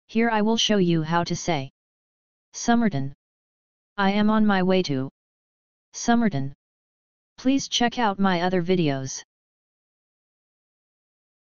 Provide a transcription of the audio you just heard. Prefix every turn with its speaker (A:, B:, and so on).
A: Here I will show you how to say Somerton. I am on my way to Somerton. Please check out my other videos.